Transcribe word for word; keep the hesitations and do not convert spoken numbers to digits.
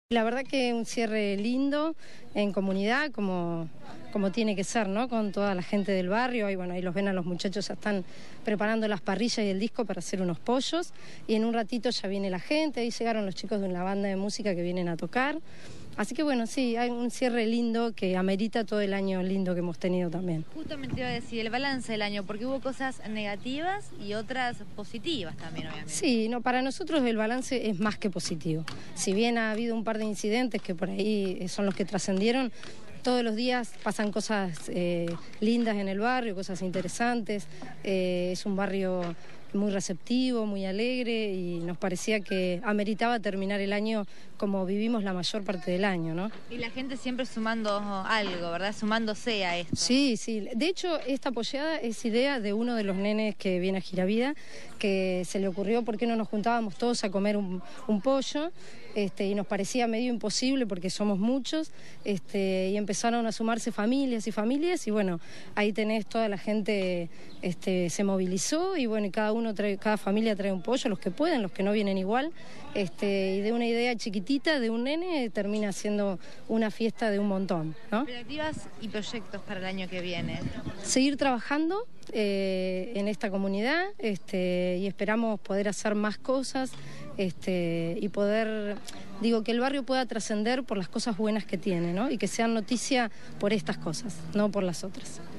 La verdad que un cierre lindo en comunidad, como, como tiene que ser, ¿no? Con toda la gente del barrio. Ahí, bueno, ahí los ven a los muchachos, ya están preparando las parrillas y el disco para hacer unos pollos. Y en un ratito ya viene la gente, ahí llegaron los chicos de una banda de música que vienen a tocar. Así que bueno, sí, hay un cierre lindo que amerita todo el año lindo que hemos tenido también. Justamente iba a decir, el balance del año, porque hubo cosas negativas y otras positivas también, obviamente. Sí, no, para nosotros el balance es más que positivo. Si bien ha habido un par de incidentes que por ahí son los que trascendieron, todos los días pasan cosas eh, lindas en el barrio, cosas interesantes. Eh, es un barrio muy receptivo, muy alegre, y nos parecía que ameritaba terminar el año como vivimos la mayor parte del año, ¿no? Y la gente siempre sumando algo, ¿verdad? Sumándose a esto. Sí, sí. De hecho, esta pollada es idea de uno de los nenes que viene a Giravida, que se le ocurrió por qué no nos juntábamos todos a comer un, un pollo, este, y nos parecía medio imposible porque somos muchos, este, y empezaron a sumarse familias y familias, y bueno, ahí tenés toda la gente, este, se movilizó, y bueno, y cada uno trae, cada familia trae un pollo, los que pueden, los que no vienen igual, este, y de una idea chiquitita de un nene termina siendo una fiesta de un montón, ¿no? Expectativas y proyectos para el año que viene. Seguir trabajando eh, en esta comunidad, este, y esperamos poder hacer más cosas, este, y poder, digo, que el barrio pueda trascender por las cosas buenas que tiene, ¿no? Y que sean noticia por estas cosas, no por las otras.